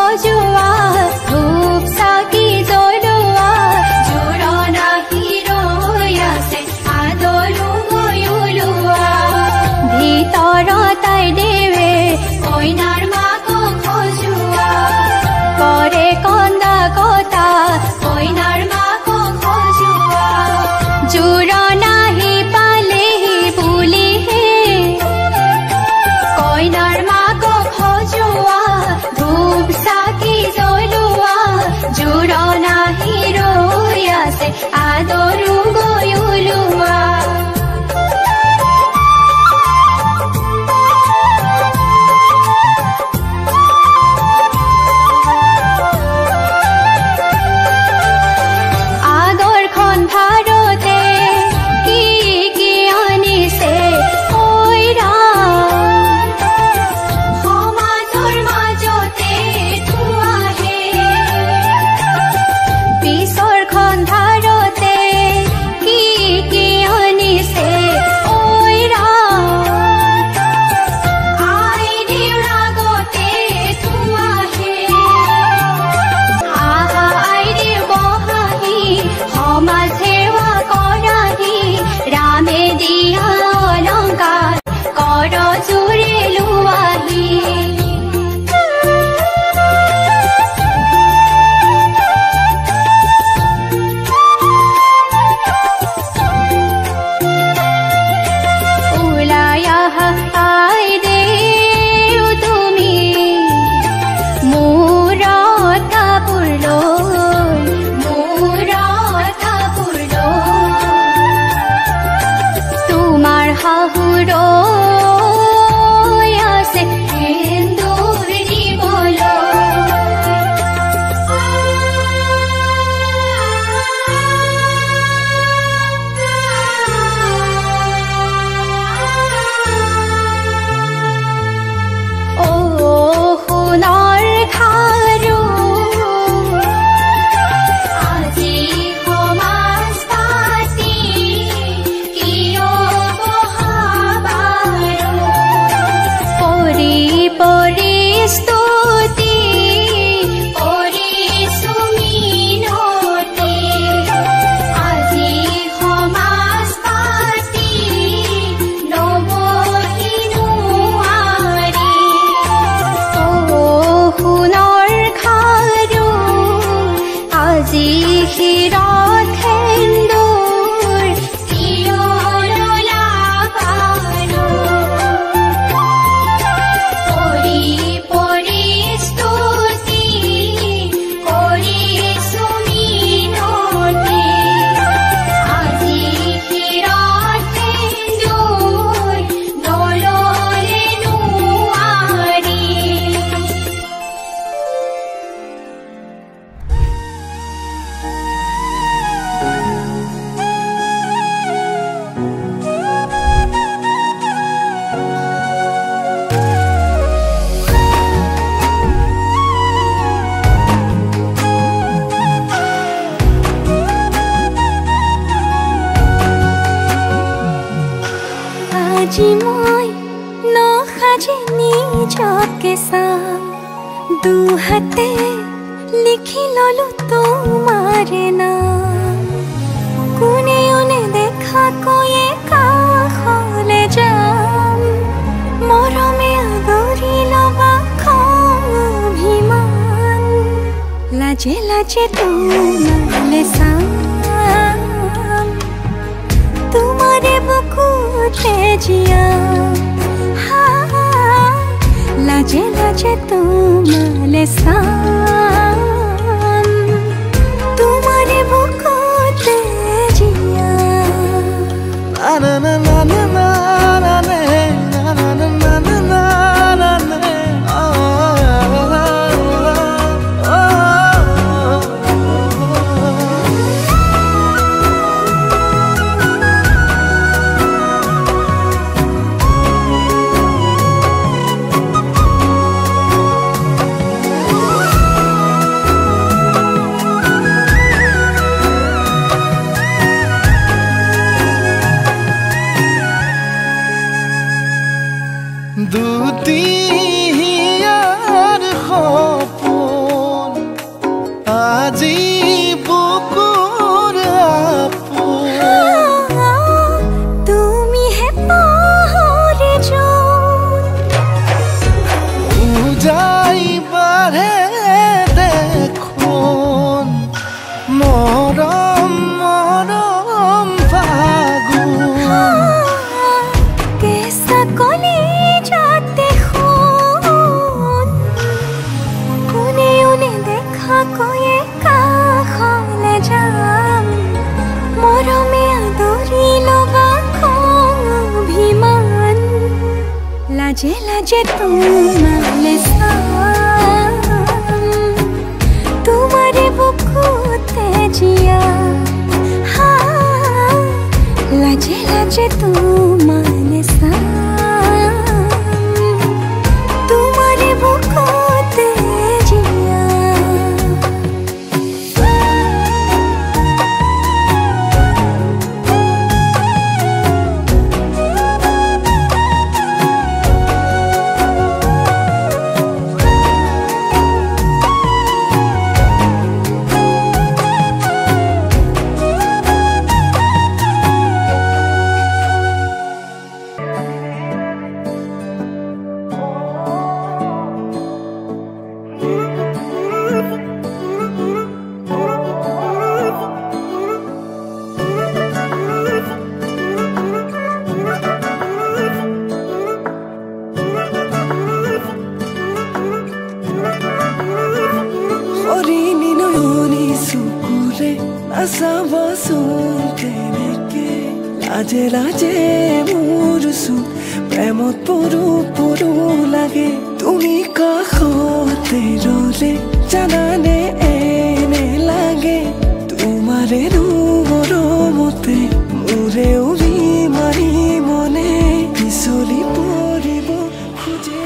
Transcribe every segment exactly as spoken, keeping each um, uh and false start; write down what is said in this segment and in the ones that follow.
खोजुआ धूप साकी जोलुआ जोड़ा नाही रोया से आदरू गोयुलुआ भीतर ताई देवे कइनार माको खोजुआ करे कंदा कथा कइनार माको खोजुआ जोड़ा नाही पाले बुली हे कइनार माको खोजुआ धूप साकी जोलुआ जोड़ा नाही रोया से आदरू गोयुलुआ लाजे लाजे तुम्हारे साम तुम्हारे बुकुते जिया हाँ लाजे लाजे तुम्हारे साम तुम्हारे बुकुते जिया ना ना ना ना ना ना ना ना ना ना ना ना যাই বাঢ়ে দেখোন মৰম মৰম ফাগুন কেঁচা কলিজাতে সোণ কোনেও নেদেখাকৈয়ে কাষলে যাম মৰমে আদৰি ল'বা অভিমান লাজে লাজে তোমালে চাম তোমাৰে বুকুতে জিয়া হা লাজে লাজে তোমালে চাম তোমাৰে বুকুতে জিয়া লাজে লাজে মোৰ চুপ প্ৰেমত পৰো পৰো লাগে তুমি কাষতে ৰলে জানানে এনে লাগে তোমাৰে মৰমতে মোৰে উৰি মাৰি মনে পিছলি পৰিব খোজে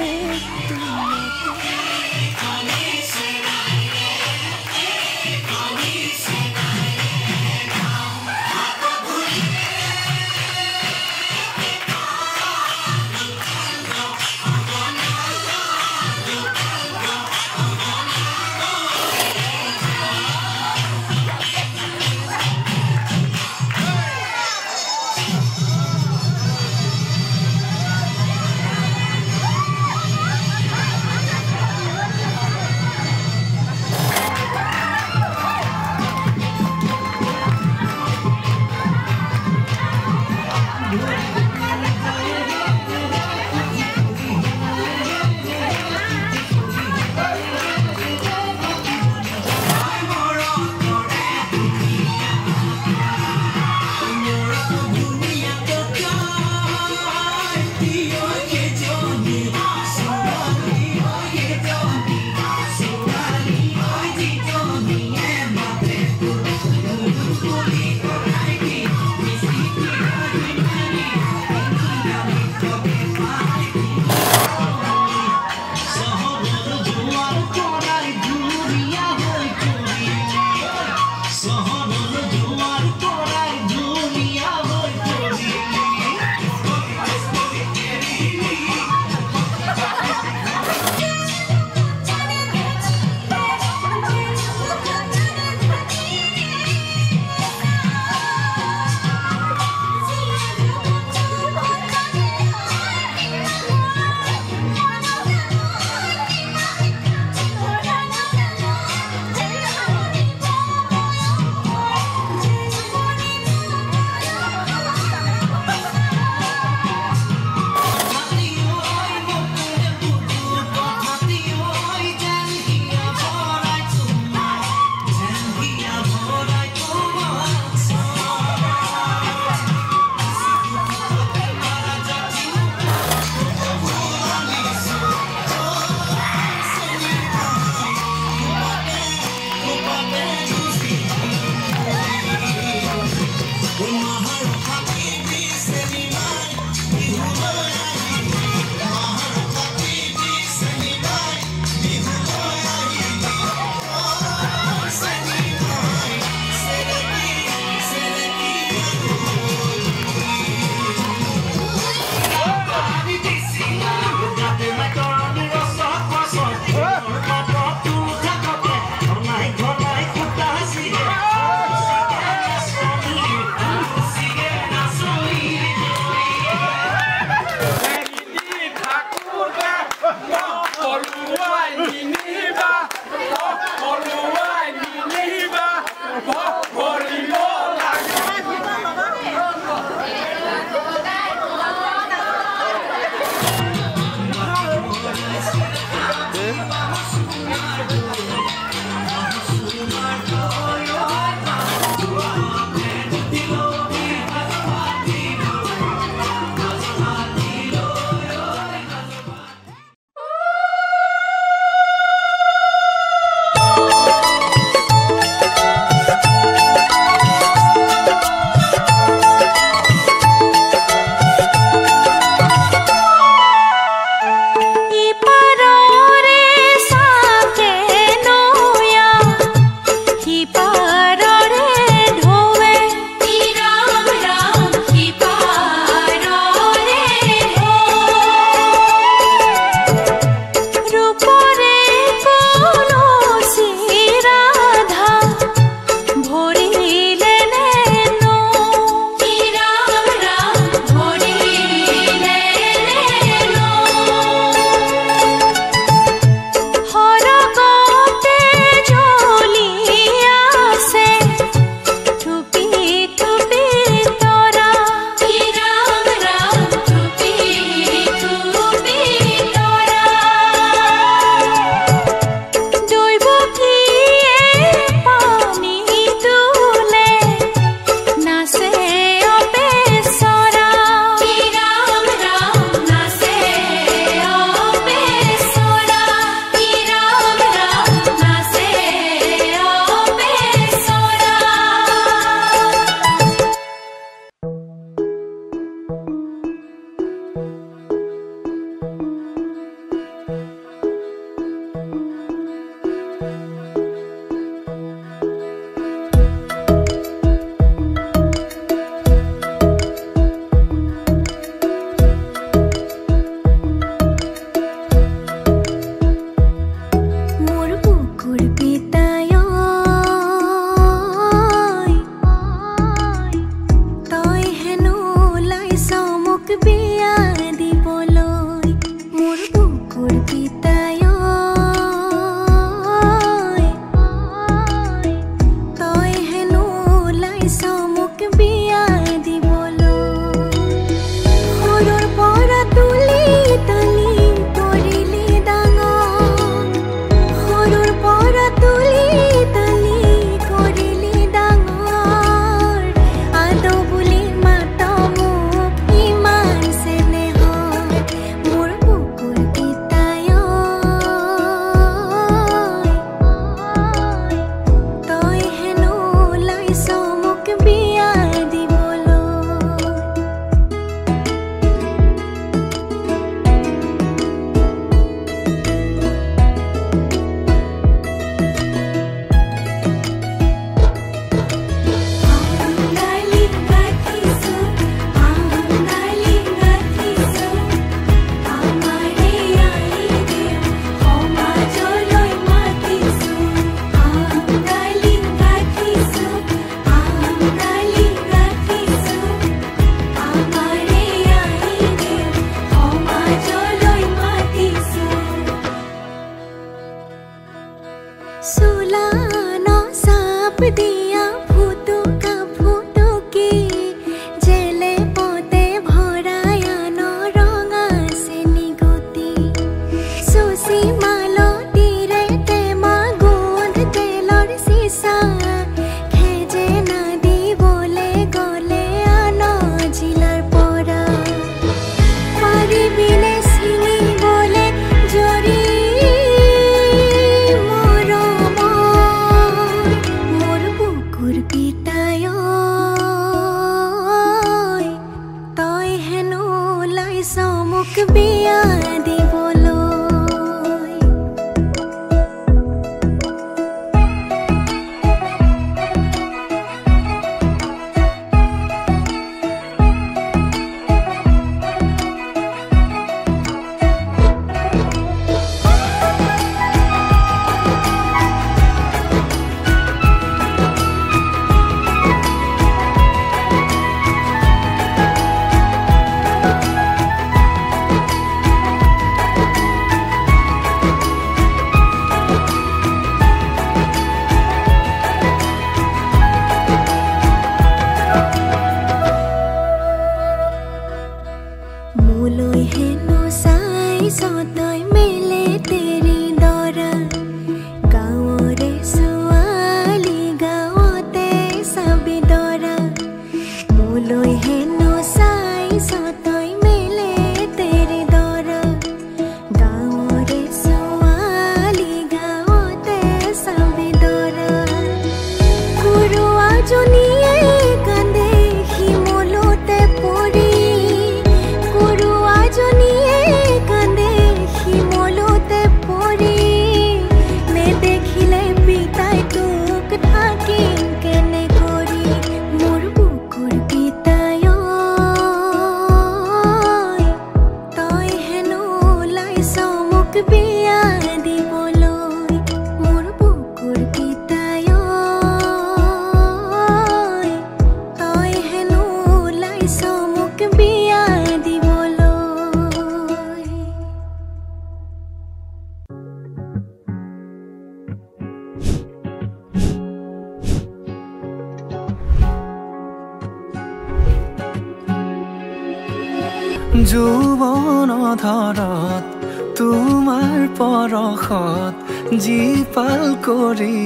যৌৱন ধৰত তোমাৰ পৰশত জীপাল কৰি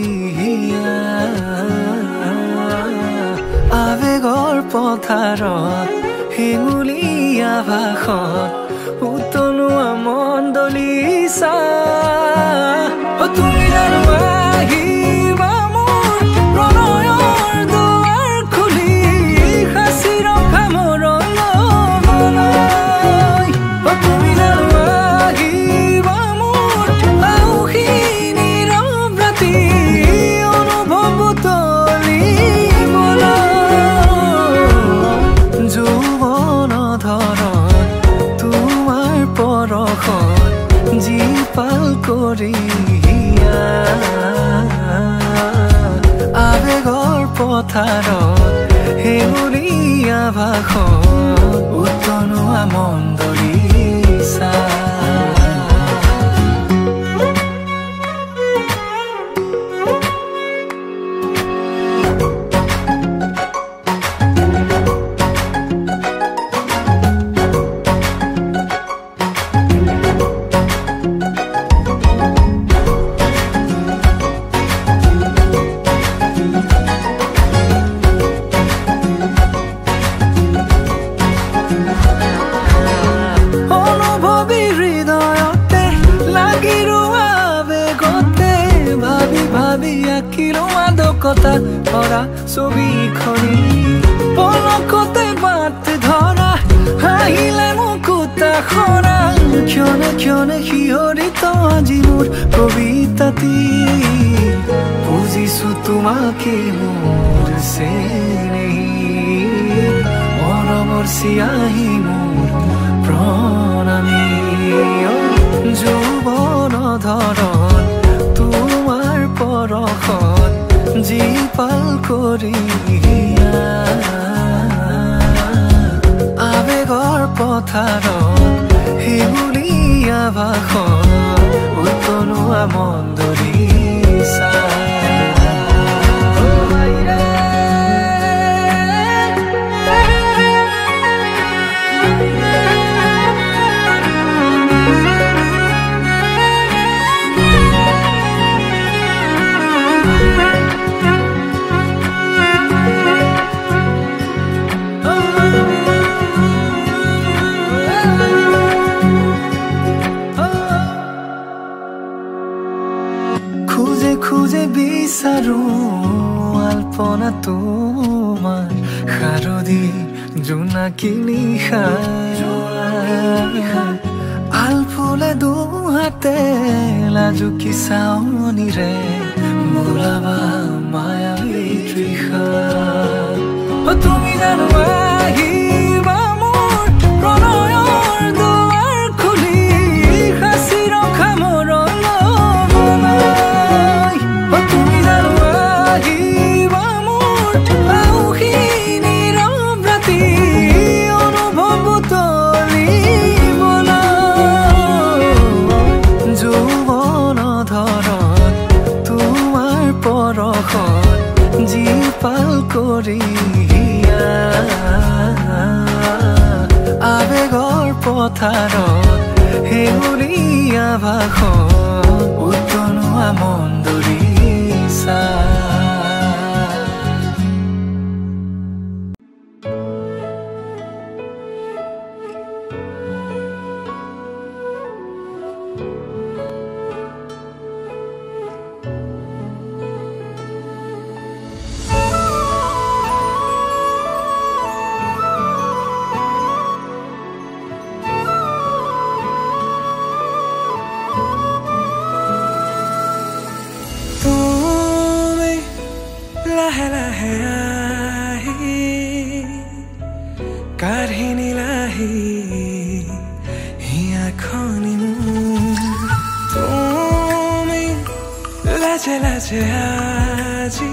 আবেগৰ পথাৰত হেঙুলীয়া ভাষত উতলোৱা মন্দলিচা তুমি জানো আহিবা মোৰ প্ৰণয়ৰ দুৱাৰ খুলি সাঁচি ৰখা মোৰ মনলৈ তুমি জানো আহিবা মোৰ আউসী নীৰৱ ৰাতি অনুভৱ তুলিবলৈ যৌৱন ধৰত তোমাৰ পৰশত জীপাল কৰি আবেগৰ পথাৰত হেঙুলীয়া ভাষত উতলোৱা মন্দলিচা কথা ভৰা ছবিখনি পলকতে বাট ধৰা হাঁহিলে মুকুতা খৰা ক্ষণে ক্ষণে শিহৰিত আজি মোৰ কবিতাটি বুজিছো তোমাকে মোৰ চেনেহি মৰমৰ চিয়াহী মোৰ প্ৰণামী যৌৱন ধৰত তোমাৰ পৰশত জীপাল কৰি আবেগৰ পথাৰত হেঙুলীয়া ভাষত উতলোৱা মন্দলিচা খুঁজে খুঁজে বিচাৰো আলপনা তোমাৰ শাৰদী জোনাকী নিশা আলফুলে দুহাতে লাজুকী চাৱনিৰে বোলাবা মায়াবী তৃষা তুমি জানো আহিবা মোৰ প্ৰণয়ৰ দুৱাৰ খুলি সাঁচি ৰখা মোৰ জীপাল কৰি আবেগৰ পথাৰত হেঙুলীয়া ভাষত উতলোৱা মন্দলিচা লাজে লাজে আজি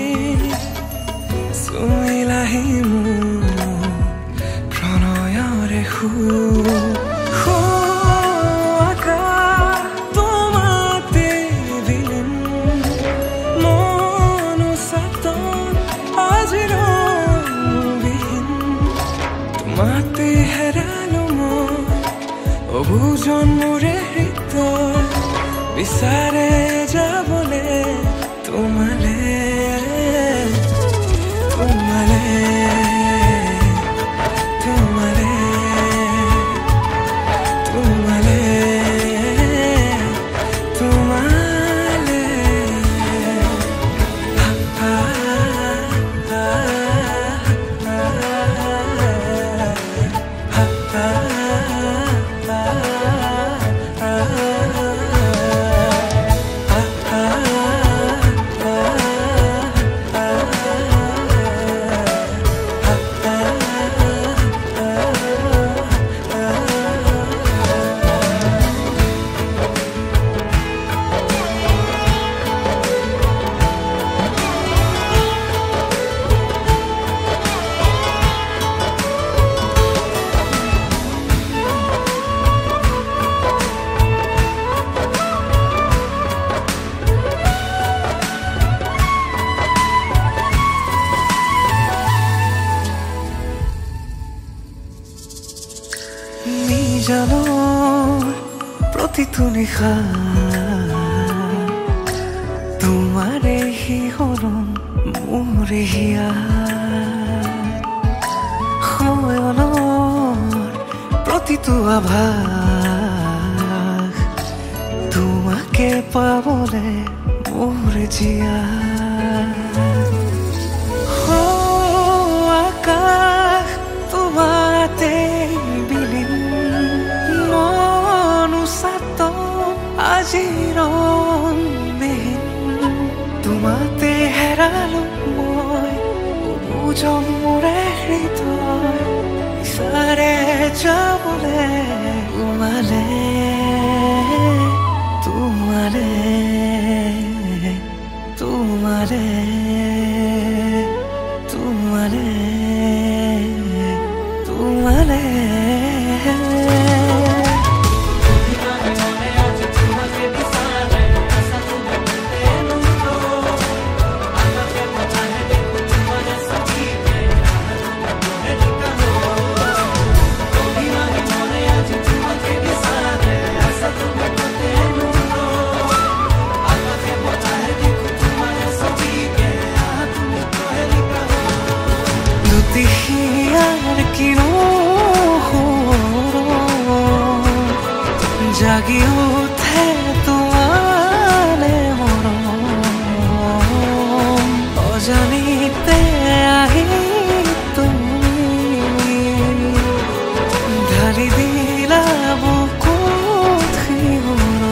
চুইলাহি মোৰ প্ৰণয়ৰে সুৰ Mate heralo mo মন মোৰে হৃদয় বিচাৰে যাবলে তোমালে তোমালে তোমালে তোমালে তোমালে প্ৰতিটো নিশা তোমাৰে শিহৰণ মোৰে হিয়া সময়নৰ প্ৰতিটো আভাস তোমাকে পাবলে মোৰে জিয়া আকাশ তোমাতে বিলীন আজিৰণ বিহীন তোমাতে হেৰালো মই বুজম মোৰে হৃদয় বিচাৰে যাবলে তোমালে তোমালে তোমালে তোমালে তোমালে জাগি উঠে তোমালে মৰম অজানিতে আহি তুমি ঢালি দিলা বুকুত শিহৰণ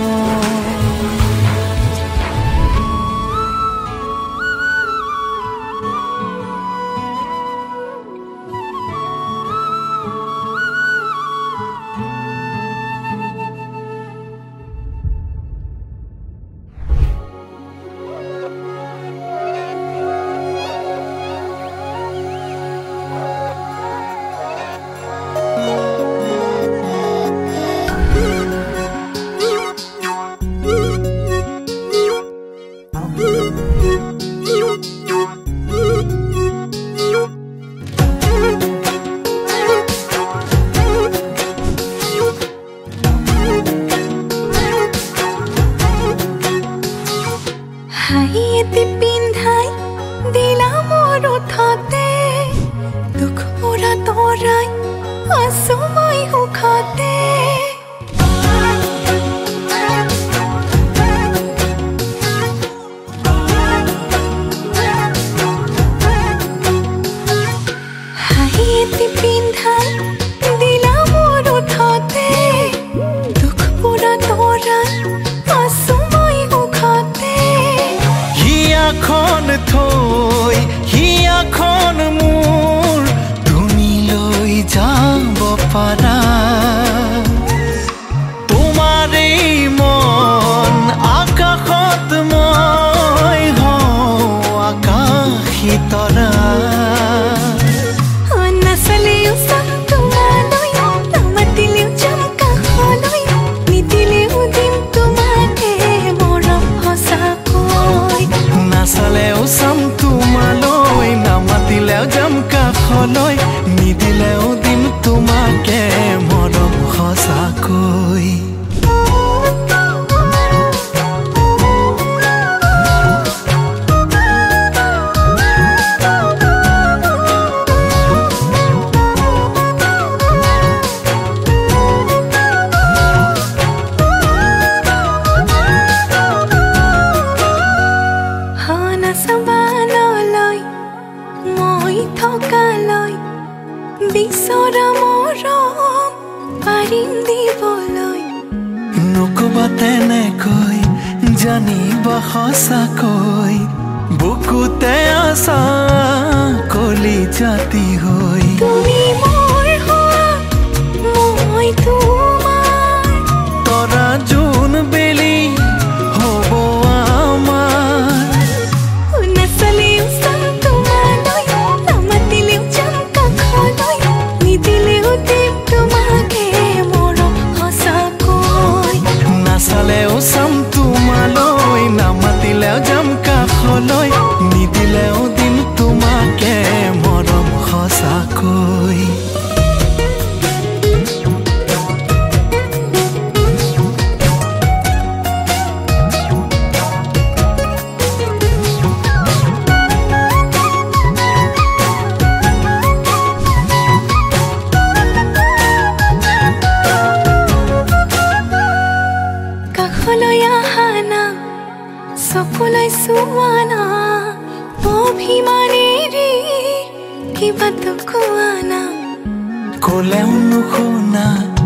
হাইতে পিন্ধাই দিলা মোৰ উঠতে দুখ মোৰা তৰাই আছো মই সুখতে হাইতে পিন্ধাই দিলা মোৰ উঠতে দুখ মোৰা তৰাই আছো মই সুখতে জানিবা সঁচাকৈ বুকুতে আছা কলি জাতি হৈ তুমি মোৰ হোৱা মই তোমাৰ তৰা জোন বেলি হ'ব আমাৰ নাচালেও চাম তোমালৈ নামাতিলেও যাম কাষলৈ নিদিলেও দিম তোমাকে মৰম সঁচাকৈ নাচালেও চাম তোমালৈ নামাতিলেও যাম কাষলৈ নিদিলেও দিম তোমাকে মৰম সঁচাকৈ কাষলৈ আহা না চকুলৈ চোৱা না অভিমানেৰে কিবাটো কোৱা না ক'লেও নুশুনা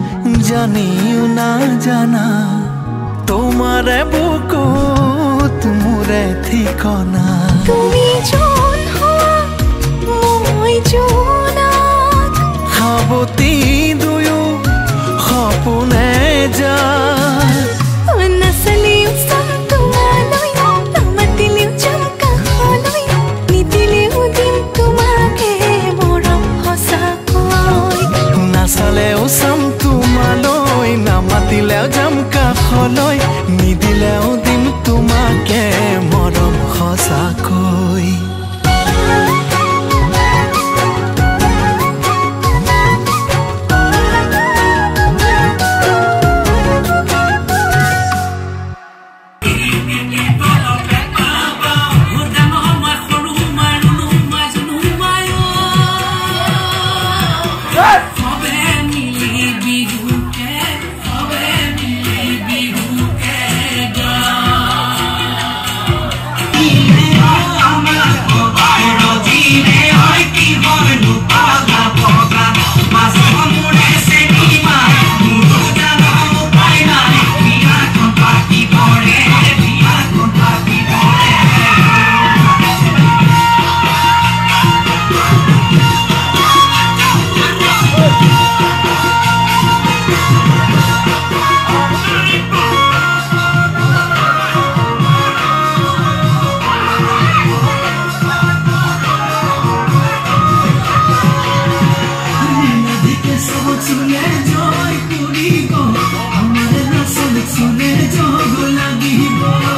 জানিও নাজানা তোমাৰে বুকুত মোৰে ঠিকনা তুমি জোন হোৱা মই জোনাক সাৱতি দুয়ো সপোনে যায় নাচালেও চাম তোমালৈ নামাতিলেও যাম কাষলৈ নিদিলেও দিম তোমাকে মৰম সঁচাকৈ নাচালেও চাম তোমালৈ নামাতিলেও যাম কাষলৈ নিদিলেও দিম তোমাকে মৰম সঁচাকৈ Joy, Kurigo, Amare Rasul, Sune, Jogo, Lagibo.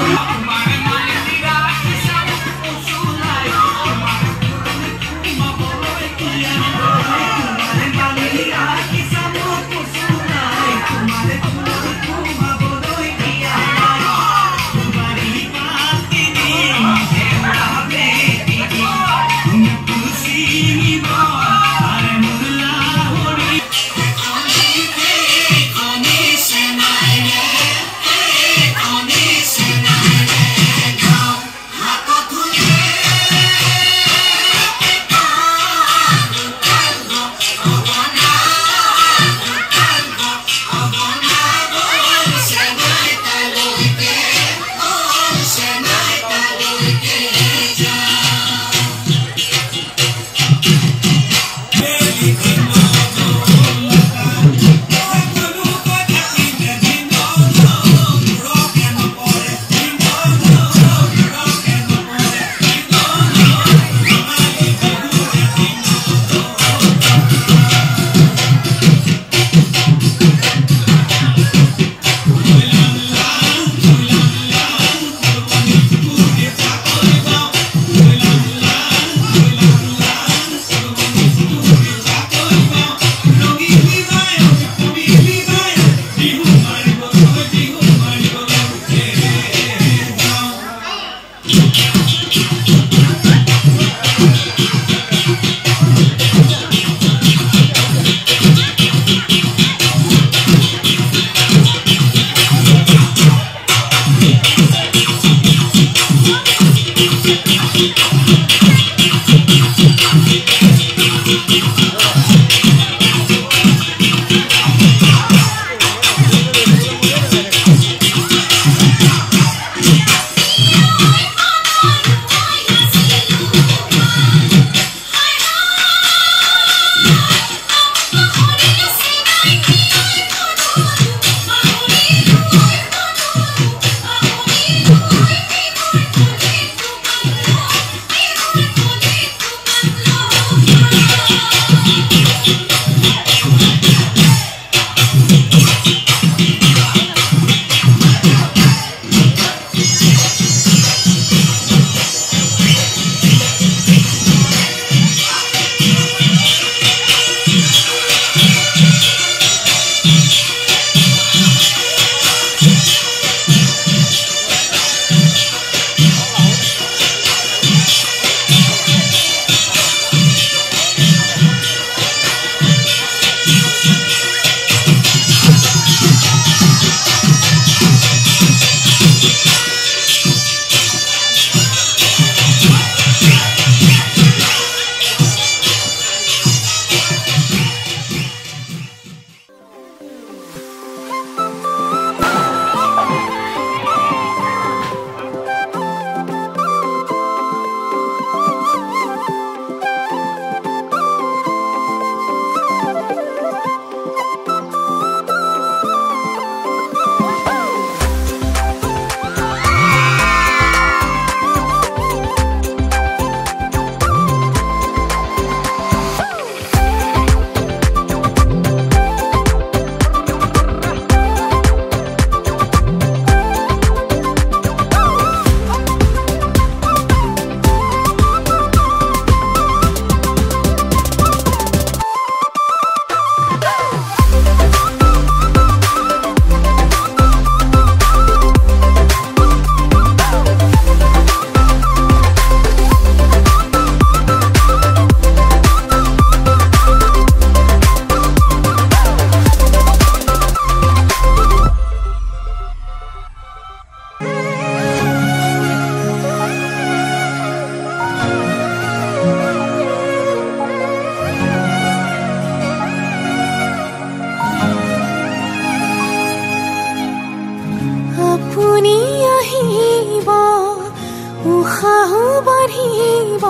बाढ़िब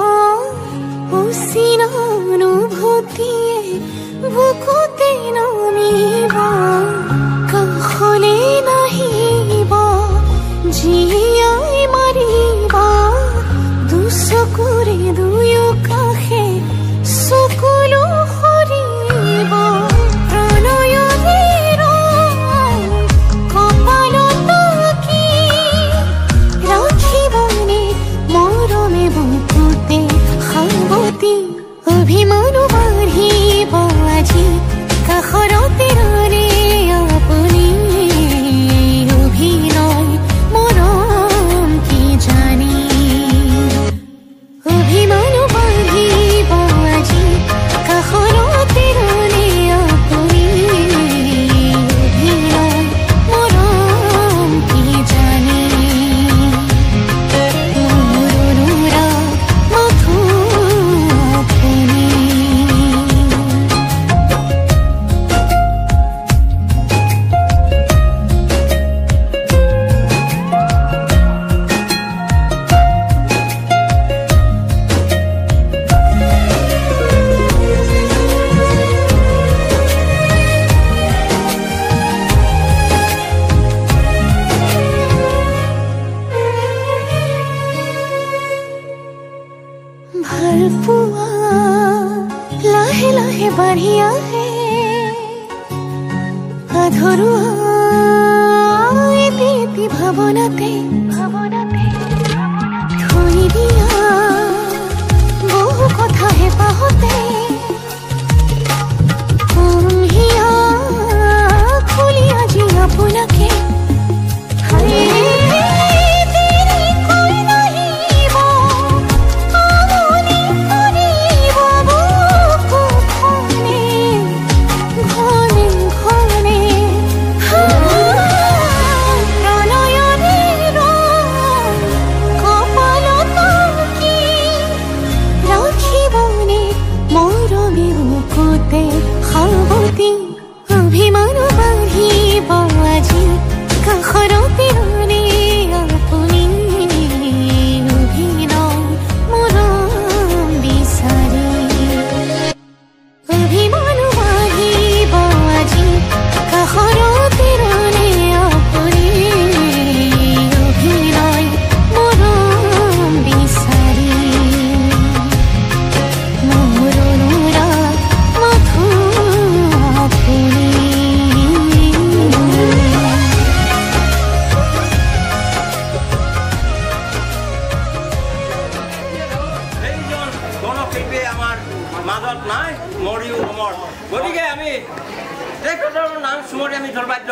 उसिनानुभूतिये बुकुते नामिब काखले नाहिब जियाई मारिब दुचकुरे दुयो काषे चकुलो सरिब प्रणयनीर कपाলত কি राखिबने मरमे बुकुते সাৱতি অভিমান বাঢ়িব আজি কাষৰতে ৰলে আপুনি অভিনয় মৰম কি জানি অভিমান বাঢ়িব আজি কাষৰতে ৰলে আপুনি অভিনয় মৰম কি জানি মৰুৰা মাথো আপুনি ভালপোৱা লাহে লাহে বাঢ়ি আহে আধৰুৱা এটি এটি ভাৱনাতে ভাৱনাতে থৈ দিয়া বহু কথা হেঁপাহতে কুঁহিয়া খুলি আজি আপোনাকে সাৱতি অভিমান বাঢ়িব আজি কাষৰতে ৰলে আপুনি অভিনয় মৰম বিচাৰি অভিমান বাঢ়িব আজি কাষৰতে ৰলে আপুনি অভিনয় মৰম বিচাৰি মৰুৰা মাথো আপুনি এইজন গণশিল্পী আমাৰ মাজত নাই মৰিও অমৰ গতিকে আমি তেখেতৰ নাম চুমৰি আমি ধৰ্বাদ্য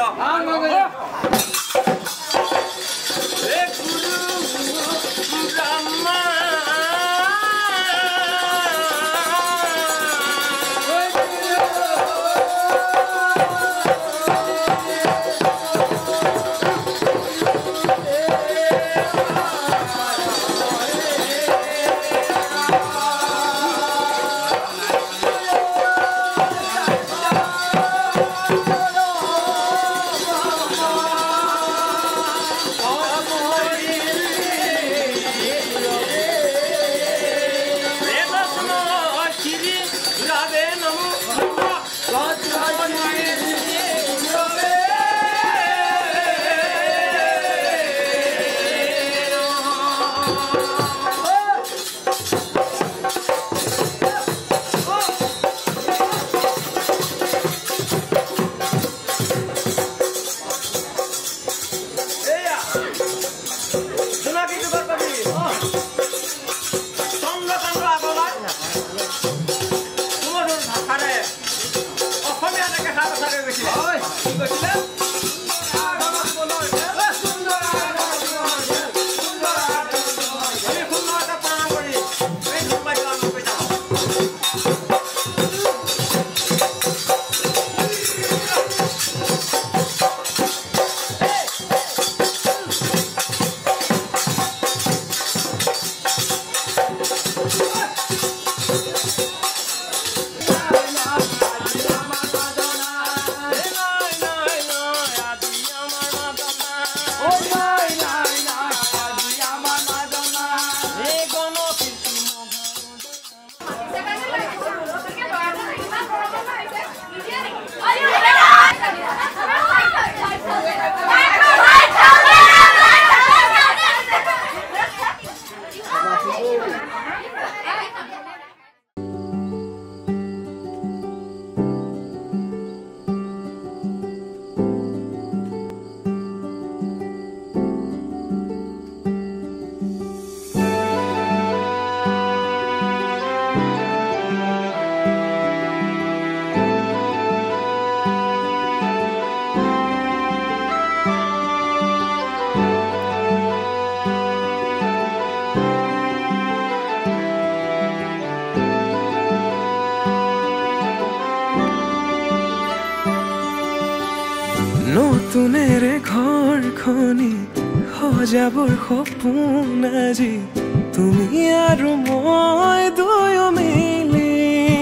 খনি সজাবৰ সপোন আজি তুমি আৰু মই দুয়ো মিলি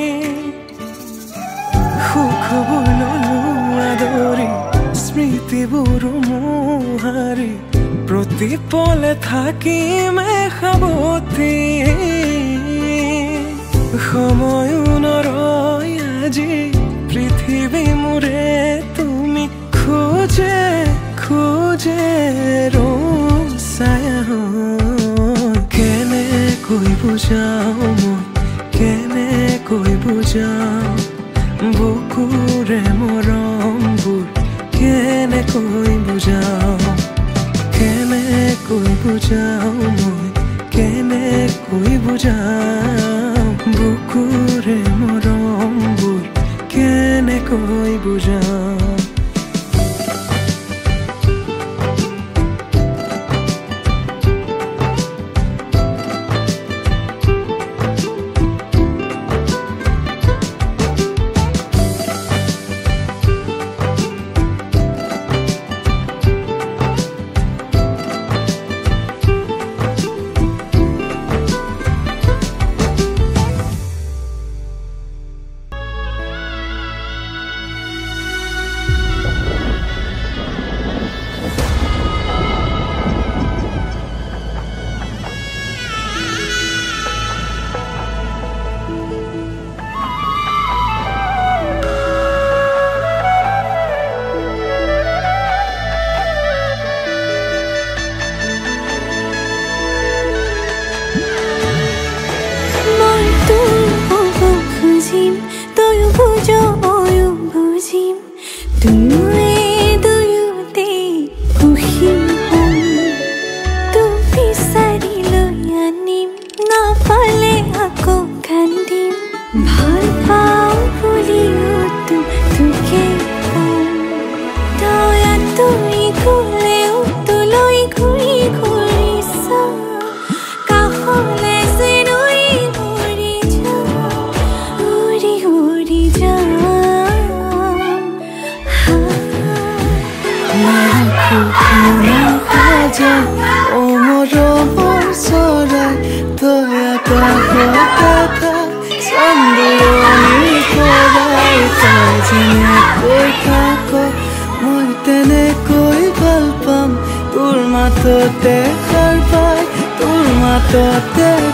সুখবোৰ ললো আদৰি স্মৃতিবোৰ মোহাৰি প্ৰতি পলে থাকিমে সাৱতি সময় নৰয় আজি পৃথিৱী মোৰে তুমি খোজে খোজে ৰছায়া কেনেকৈ বুজাও মই কেনেকৈ বুজাও বুকুৰে মৰমবোৰ কেনেকৈ বুজাও কেনেকৈ বুজাও মই কেনেকৈ বুজাও বুকুৰে মৰমবোৰ কেনেকৈ বুজাও Te